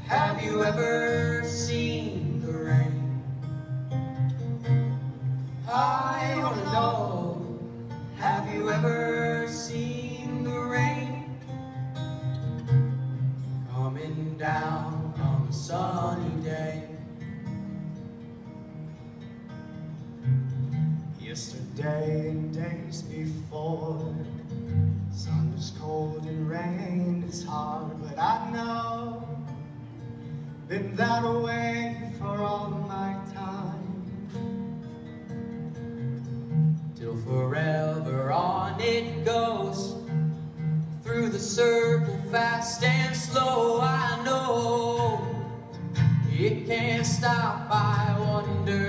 Have you ever seen the rain? I want to know, have you ever seen the rain coming down on a sunny day? Yesterday and days before, sun was cold and rain is hard, but I know been that way for all my time, till forever on it goes, through the circle fast and slow. I know it can't stop. I wonder